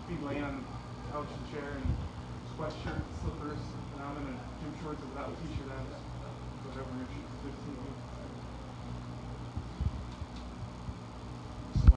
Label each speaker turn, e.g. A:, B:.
A: be laying on the couch and chair and sweatshirt, slippers, and I'm in a gym shorts without a t-shirt on, whatever your 15 weeks.